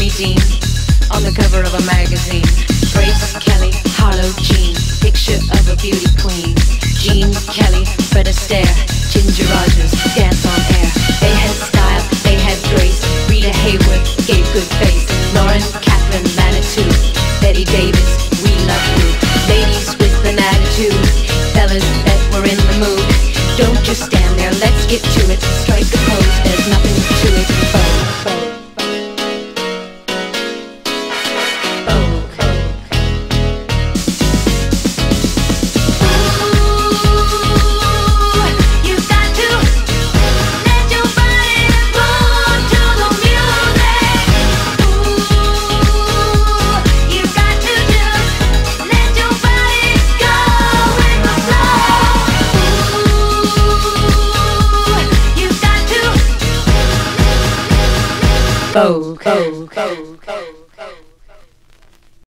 be seen on the cover of a magazine. Grace Kelly, Harlow Jean, picture of a beauty queen. Jean Kelly, Fred Astaire, Ginger Rogers, dance on air. They had style, they had grace. Rita Hayworth gave good face. Lauren, Catherine, Manitou, Betty Davis, we love you. Ladies with an attitude, fellas that were in the mood. Don't just stand there, let's get to it. Strike a pose, there's nothing to it. Vogue.